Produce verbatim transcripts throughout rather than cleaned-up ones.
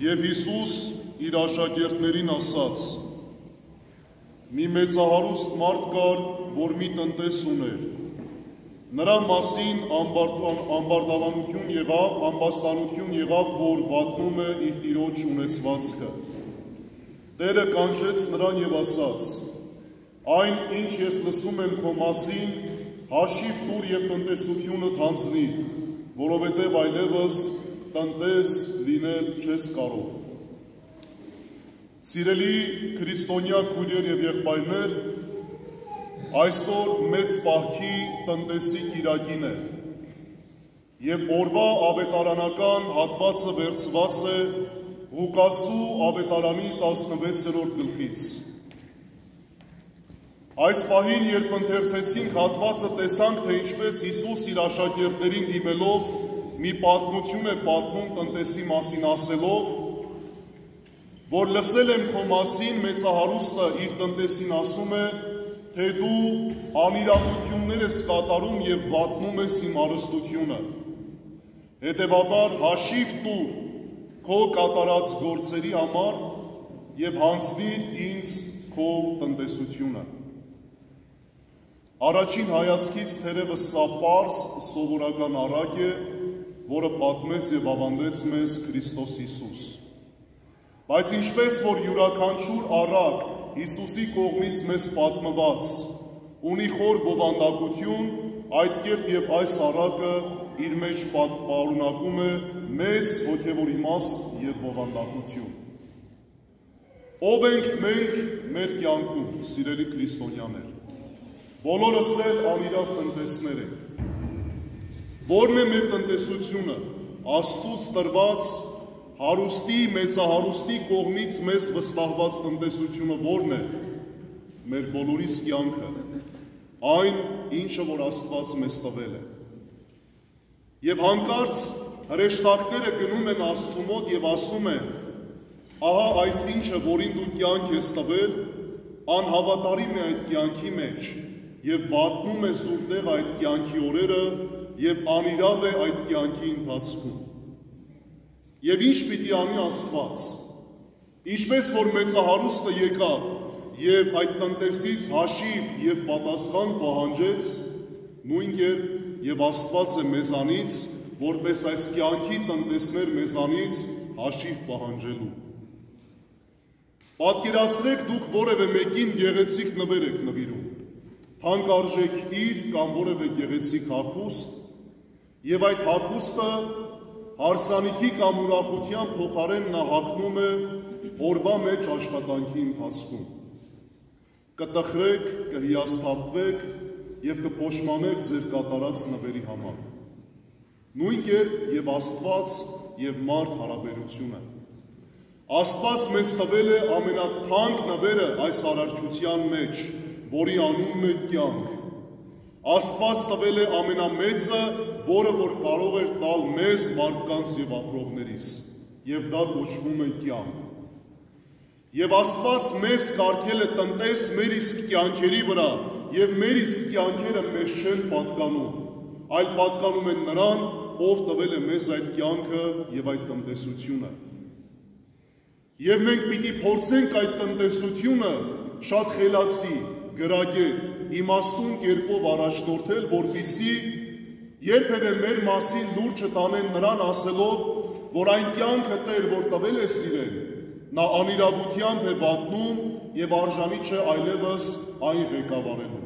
Եվ Հիսուս իր աշակերտներին ասաց. մի մեծահարուստ մարդ կար, որ մի տնտես ուներ։ Նրա մասին ամբարտավանություն եղավ, ամբաստանություն եղավ, որ վատնում է իր տիրոջ ունեցվածքը։ Տերը կանչեց նրան և ասաց. այն, ինչ ես լսում եմ քո մասին, հաշիվ տուր և տնտեսությունը հանձնի, որովհետև այլևս տնտես լինել չես կարող։ Սիրելի քրիստոնյա քույրեր և եղբայրներ, այսօր մեծ պահքի տնտեսի կիրակին է, և օրվա ավետարանական հատվածը վերցված է Ղուկասու ավետարանի տասնվեցերորդ գլխից։ Այս պահին, երբ ընթերցեցինք հատվածը, տեսանք, թե ինչպես Հիսուս իր աշակերտներին դիմելով մի պատմություն է պատմում տնտեսի մասին ասելով, որ լսել եմ քո մասին, մեծահարուստը իր տնտեսին ասում է, թե դու անիրավություններ ես կատարում և վատնում ես իմ հարստությունը։ Հետևաբար հաշիվ տուր քո կատարած գործերի համար և հանձնիր ինձ քո տնտեսությունը։ Առաջին հայացքից թերևս սա պարզ սովորական առակ է, որը պատմեց և ավանդեց մեզ Քրիստոս Հիսուս։ Բայց ինչպես որ յուրաքանչյուր առակ Հիսուսի կողմից մեզ պատմված ունի խոր բովանդակություն, այդ կերպ և այս առակը իր մեջ պարունակում է մեծ հոգևոր իմաստ և բովանդակություն։ Ով ենք մենք մեր կյանքում, սիրելի քրիստոնյաներ, բոլորս էլ անիրավ տնտեսներ ենք։ Որն է մեր տնտեսությունը, Աստծուց տրված հարուստի, մեծահարուստի կողմից մեզ վստահված տնտեսությունը որն է, մեր բոլորիս կյանքը, այն, ինչը որ Աստված մեզ տվել է։ Եվ հանկարծ հրեշտակները գնում են Աստծու մոտ և ասում են, ահա այս ինչը, որին դու կյանք ես տվել, անհավատարիմ է այդ կյանքի մեջ և վատնում է զուրտեղ այդ կյանքի օրերը և անիրավ է այդ կյանքի ընթացքում։ Եվ ինչ պիտի անի Աստված, ինչպես որ մեծահարուստը եկավ և այդ տնտեսից հաշիվ և պատասխան պահանջեց, նույն կերպ և Աստված է մեզանից, որպես այս կյանքի տնտեսներ մեզանից հաշիվ պահանջելու։ Պատկերացրեք դուք որևէ մեկին գեղեցիկ նվեր եք նվիրում, թանկարժեք իր կամ որևէ գեղեցիկ հագուստ, և այդ հագուստը հարսանիքի կամ ուրախության փոխարեն նա հագնում է օրվա մեջ աշխատանքի ընթացքում։ Կտխրեք, կհիասթափվեք և կփոշմանեք ձեր կատարած նվերի համար։ Նույն կերպ և Աստված և մարդ հարաբերությունը։ Աստված մեզ տվել է ամենաթանկ նվերը այս արարչության մեջ, որի անունն է կյանք։ Աստված տվել է ամենամեծը, որը որ կարող էր տալ մեզ մարդկանց և ապրողներիս, և դա կոչվում է կյանք։ Եվ Աստված մեզ կարգել է տնտես մեր իսկ կյանքերի վրա, և մեր իսկ կյանքերը մեզ չեն պատկանում, այլ պատկանում են նրան, ով տվել է մեզ այդ կյանքը և այդ տնտեսությունը։ Եվ մենք պիտի փորձենք այդ տնտեսությունը շատ խելացի, գրագետ, իմաստուն կերպով առաջնորդել, որպեսզի երբևէ մեր մասին լուր չտանեն նրան ասելով, որ այն կյանքը Տեր, որ տվել է իրեն, նա անիրավությամբ է վատնում և արժանի չէ այլևս այն ղեկավարելու։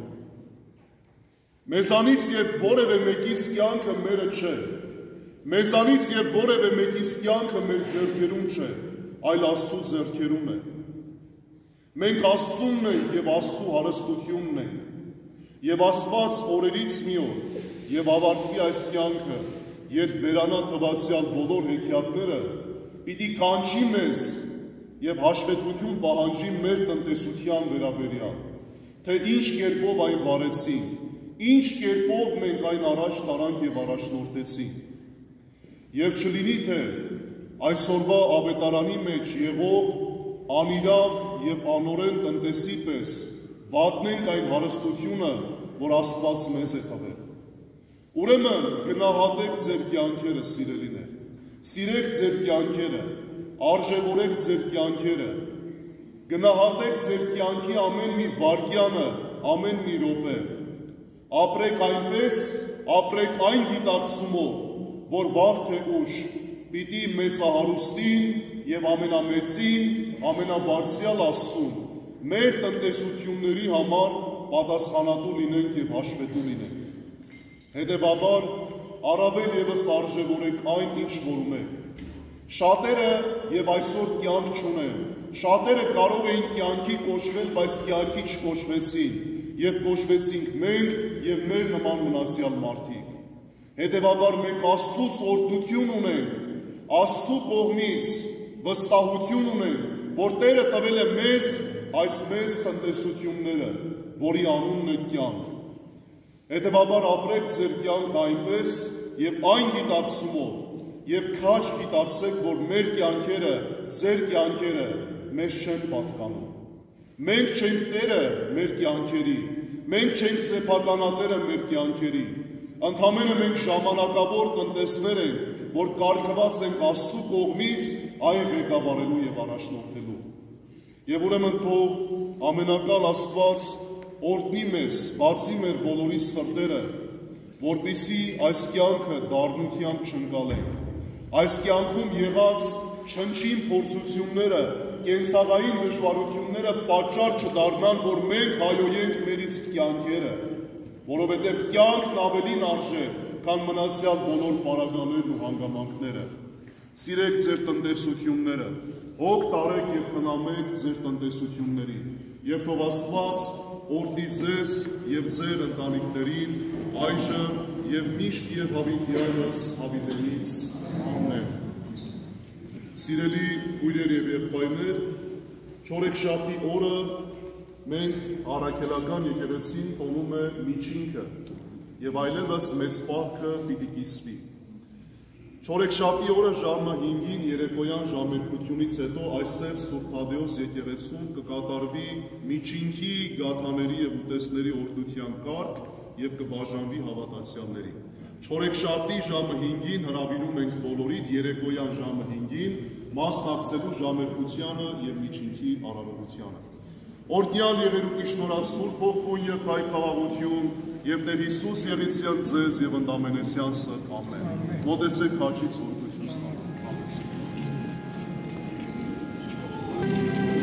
Մեզանից և որևէ մեկիս կյանքը մերը չէ, մեզանից և որևէ մեկիս կյանքը մեր ձեռքերում չէ, այլ Աստծու ձեռքերում է։ Մենք Աստծունն ենք և Աստծու հարստությունն ենք, և Աստված օրերից մի օր և ավարտվի այս կյանքը, երբ վերանա թվացյալ բոլոր հեքիաթները, պիտի կանչի մեզ և հաշվետվություն պահանջի մեր տնտեսության վերաբերյալ, թե ինչ կերպով այն վարեցինք, ինչ կերպով մենք այն առաջ տարանք և առաջնորդեցինք։ Եվ չլինի, թե այսօրվա ավետարանի մեջ եղող անիրավ և անօրեն տնտեսի պես վատնենք այն հարստությունը, որ Աստված մեզ է տվել։ Ուրեմն գնահատեք ձեր կյանքերը, սիրելիներ, սիրեք ձեր կյանքերը, արժևորեք ձեր կյանքերը, գնահատեք ձեր կյանքի ամեն մի վայրկյանը, ամեն մի րոպե, ապրեք այնպես, ապրեք այն գիտակցումով, որ վաղ թե ուշ պիտի մեծահարուստին և ամենամեծին, ամենաբարձրյալ Աստծուն, մեր տնտեսությունների համար պատասխանատու լինենք և հաշվետու լինենք։ Հետևաբար, առավել ևս արժևորեք այն, ինչ որ ունեք։ Շատերը և այսօր կյանք չունեն, շատերը կարող էին կյանքի կոչվել, բայց կյանքի չկոչվեցին, և կոչվեցինք մենք և մեր նման մնացյալ մարդիկ։ Հետևաբար մենք Աստծուց օրհնություն ունենք, Աստծու կողմից վստահություն ունենք, որ Տերը տվել է մեզ այս մեծ տնտեսությունները, որի անունն է կյանք։ Հետևաբար ապրեք ձեր կյանք այնպես և այն գիտակցումով, և քաջ գիտակցեք, որ մեր կյանքերը, ձեր կյանքերը մեզ չեն պատկանում։ Մենք չենք Տերը մեր կյանքերի, մենք չենք սեփականատերը մեր կյանքերի, ընդամենը մենք ժամանակավոր տնտեսներ ենք, որ կարգված ենք Աստծու կողմից այն ղեկավարելու և առաջնորդելու։ Եվ ուրեմն թող ամենակալ Աստված օրհնի մեզ, բացի մեր բոլորի սրտերը, որպեսզի այս կյանքը դառնությամբ չընկալենք, այս կյանքում եղած չնչին փորձությունները, կենսաղային դժվարությունները պատճառ չդառնան, որ մենք հայոյենք մեր իսկ կյանքերը, որովհետև կյանքն ավելին արժե, քան մնացյալ բոլոր պարագաներն ու հանգամանքները։ Սիրեք ձեր տնտեսությունները, հոգ տարեք և խնամեք ձեր տնտեսություններին, և թող Աստված օրհնի ձեզ և ձեր ընտանիքներին այժմ և միշտ և հավիտյանս հավիտենից։ Ամեն։ Սիրելի քույրեր և եղբայրներ, չորեքշաբթի օրը մենք առաքելական եկեղեցին տոնում է միջինքը և այլևս մեծ պահքը պիտի կիսվի։ Չորեքշաբթի օրը ժամը հինգին երեկոյան ժամերկությունից հետո այստեղ Սուրբ Թադեոս եկեղեցում կկատարվի միջինքի, գաթաների և ուտեստների օրհնության կարգ և կբաժանվի հավատացյալներին։ Չորեքշաբթի ժամը հինգին հրավիրում ենք բոլորիդ երեկոյան ժամը հինգին մասնակցելու ժամերկությանը և միջինքի արարողությանը։ Օրհնյալ եղերուկի շնորհած Սուրբ Հոգուն և Հայ խաղաղություն և Տեր Հիսուս եղեցյան ձեզ և ընդամենեսյան սրտ։ Ամեն։ Մոտեցեք խաչից օրհնություն ստանալ։